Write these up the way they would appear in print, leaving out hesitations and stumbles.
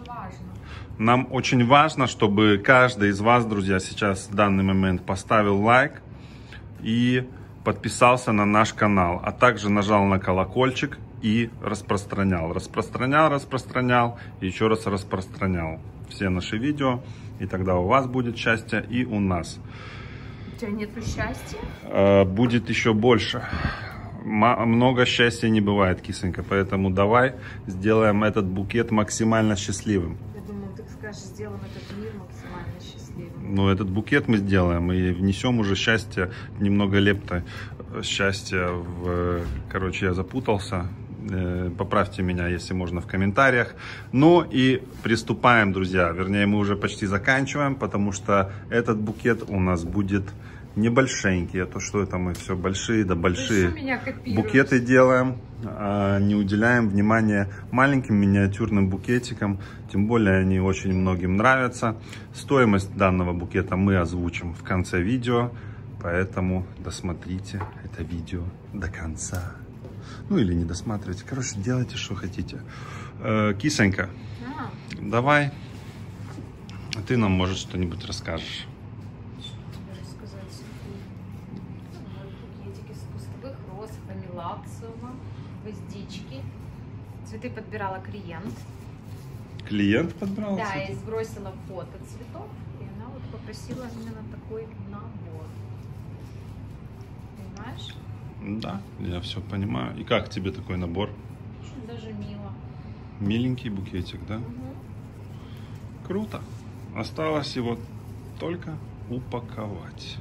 важно. Нам очень важно, чтобы каждый из вас, друзья, сейчас в данный момент поставил лайк и подписался на наш канал, а также нажал на колокольчик и распространял. Распространял и еще раз распространял все наши видео. И тогда у вас будет счастье и у нас. У тебя нету счастья? Будет еще больше. Много счастья не бывает, кисонька, поэтому давай сделаем этот букет максимально счастливым. Я думала, ты скажешь, сделаем этот мир максимально счастливым. Ну, этот букет мы сделаем и внесем уже счастье, немного лепта счастья в... Короче, я запутался. Поправьте меня, если можно, в комментариях. Ну и приступаем, друзья. Вернее, мы уже почти заканчиваем, потому что этот букет у нас будет небольшенький. А то что это мы все большие да большие букеты делаем, а не уделяем внимания маленьким миниатюрным букетикам. Тем более они очень многим нравятся. Стоимость данного букета мы озвучим в конце видео. Поэтому досмотрите это видео до конца. Ну или не досматривайте. Короче, делайте, что хотите. Кисонька, давай. Ты нам, может, что-нибудь расскажешь. Букетики с кустовых роз, фамилациума, гвоздички. Цветы подбирала клиент. Клиент подбирал? Да, я сбросила фото цветов, и она вот попросила именно такой набор. Понимаешь? Да, я все понимаю. И как тебе такой набор? Очень даже мило. Миленький букетик, да? Угу. Круто. Осталось его только упаковать.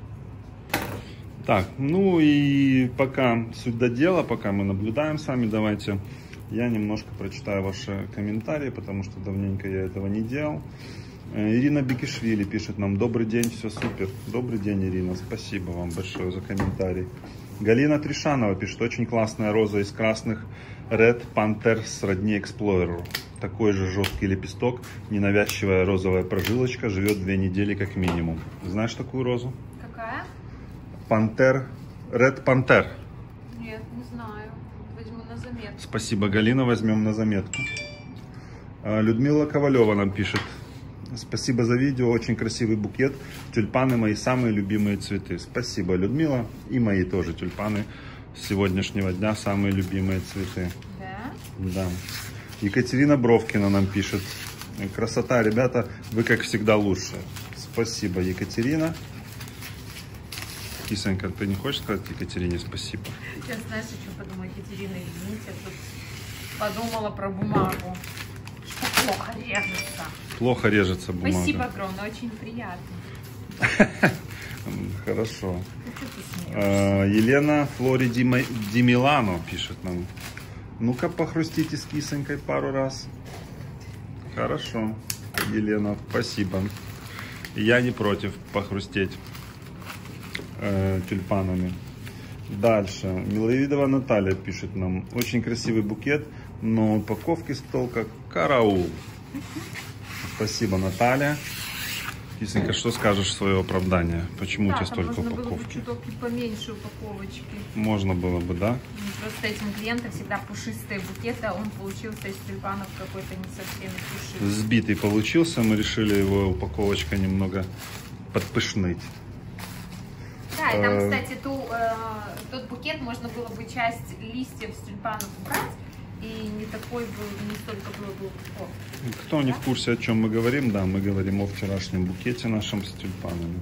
Так, ну и пока суть до дела, пока мы наблюдаем с вами, давайте я немножко прочитаю ваши комментарии, потому что давненько я этого не делал. Ирина Бекишвили пишет нам: добрый день, все супер. Добрый день, Ирина, спасибо вам большое за комментарий. Галина Тришанова пишет: очень классная роза из красных, Red Panther сродни Explorer. Такой же жесткий лепесток, ненавязчивая розовая прожилочка, живет 2 недели как минимум. Знаешь такую розу? Какая? Panther, Red Panther. Нет, не знаю. Возьму на заметку. Спасибо, Галина, возьмем на заметку. Людмила Ковалева нам пишет: спасибо за видео, очень красивый букет. Тюльпаны мои самые любимые цветы. Спасибо, Людмила. И мои тоже тюльпаны с сегодняшнего дня самые любимые цветы. Да? Да. Екатерина Бровкина нам пишет: красота, ребята, вы как всегда лучшие. Спасибо, Екатерина. Кисонька, ты не хочешь сказать Екатерине спасибо? Я, знаешь, о чем подумала, Екатерина, извините, я тут подумала про бумагу. Что плохо режется. Плохо режется бумага. Спасибо огромное, очень приятно. Хорошо. Елена Флори Ди Милано пишет нам: ну-ка похрустите с кисонькой пару раз. Хорошо, Елена, спасибо. Я не против похрустеть тюльпанами. Дальше. Миловидова Наталья пишет нам: очень красивый букет, но упаковки стол как караул. Спасибо, Наталья. Кисонька, что скажешь в свое оправдание? Почему у тебя столько упаковки? Можно было бы чуток поменьше упаковочки. Можно было бы, да? Просто этим клиентам всегда пушистые букеты, а он получился из тюльпанов какой-то не совсем пушистый. Сбитый получился, мы решили его упаковочка немного подпышныть. Да, и там, кстати, тот букет можно было бы часть листьев с тюльпанов убрать, и не столько было бы упаковки. Кто не в курсе, о чем мы говорим, да, мы говорим о вчерашнем букете нашем с тюльпанами.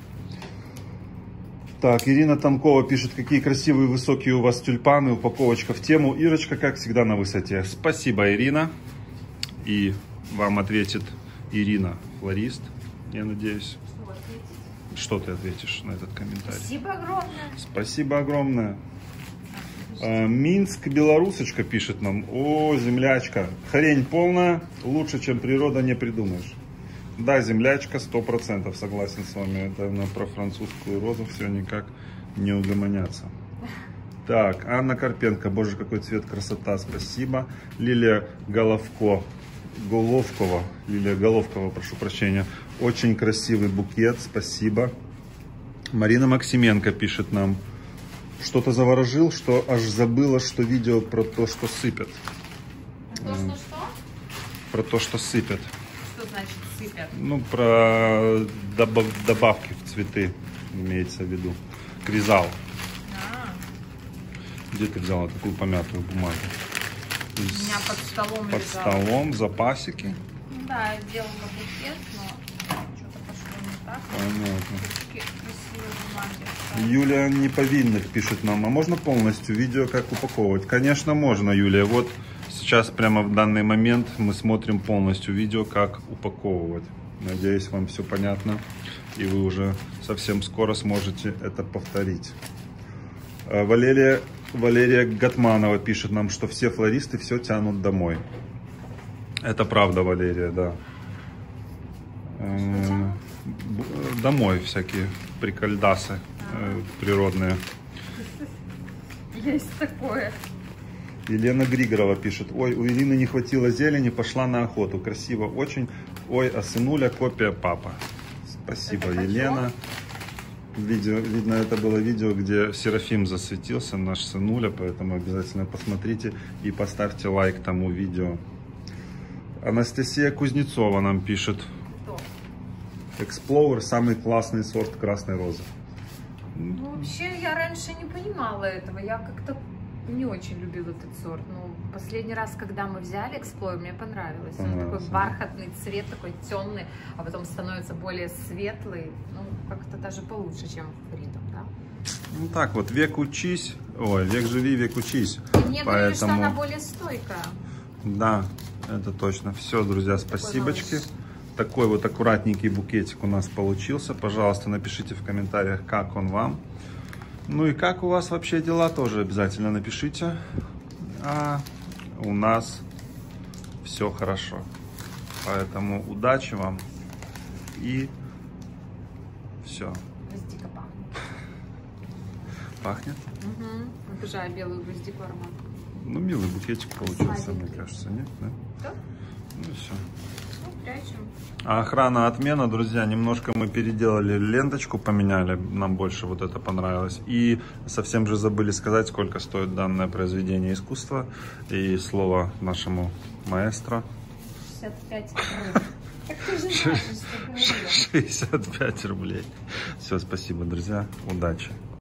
Так, Ирина Тамкова пишет: какие красивые высокие у вас тюльпаны, упаковочка в тему. Ирочка, как всегда, на высоте. Спасибо, Ирина. И вам ответит Ирина, флорист, я надеюсь. Что ты ответишь на этот комментарий? Спасибо огромное. Спасибо огромное. Минск, белорусочка пишет нам: о, землячка, хрень полная, лучше, чем природа, не придумаешь. Да, землячка, 100%, согласен с вами. Это про французскую розу все никак не угомонятся. Так, Анна Карпенко: боже, какой цвет, красота, спасибо. Лилия Головкова, Лилия Головкова, прошу прощения: очень красивый букет, спасибо. Марина Максименко пишет нам: что-то заворожил, что аж забыла, что видео про то, что сыпят. Про то, что? Про то, что сыпят. значит сыпят? Ну, про добавки в цветы имеется в виду. Кризал. Где ты взяла такую помятую бумагу? У меня под столом Под лежала. столом, в запасике. Ну да, я сделала букет, но что-то пошло не так. Понятно. Такие красивые бумаги. Юлия Неповинных пишет нам, а можно полностью видео, как упаковывать? Конечно, можно, Юлия. Вот сейчас прямо в данный момент мы смотрим полностью видео, как упаковывать. Надеюсь, вам все понятно. И вы уже совсем скоро сможете это повторить. Валерия Гатманова пишет нам, что все флористы все тянут домой. Это правда, Валерия, да. Домой всякие прикольдасы природные. Есть такое. Елена Григорова пишет: ой, у Ирины не хватило зелени, пошла на охоту. Красиво очень. Ой, а сынуля копия папа. Спасибо, Это Елена. Видео, видно, это было видео, где Серафим засветился, наш сынуля, поэтому обязательно посмотрите и поставьте лайк тому видео. Анастасия Кузнецова нам пишет: Кто? Explorer самый классный сорт красной розы. Ну, вообще, я раньше не понимала этого. Я как-то не очень любила этот сорт. Ну, последний раз, когда мы взяли Explorer, мне понравилось. Он такой бархатный цвет, такой темный, а потом становится более светлый. Ну, как-то даже получше, чем Freedom, да? Ну так вот, век учись, ой, век живи, век учись. И мне говорили, что она более стойкая. Да, это точно. Все, друзья, спасибочки. Такой вот аккуратненький букетик у нас получился. Пожалуйста, напишите в комментариях, как он вам. Ну и как у вас вообще дела, тоже обязательно напишите. А у нас все хорошо. Поэтому удачи вам и все. Гвоздика пахнет. Пахнет? Угу. Обожаю белую гвоздику аромат. Ну, милый букетик получился, мне кажется, нет? Да? Да? Ну все. Ну, прячем. А охрана отмена, друзья, немножко мы переделали ленточку, поменяли, нам больше вот это понравилось. И совсем же забыли сказать, сколько стоит данное произведение искусства. И слово нашему маэстро. 65 рублей. Так ты же знаешь, что говорила. 65 рублей. Все, спасибо, друзья, удачи.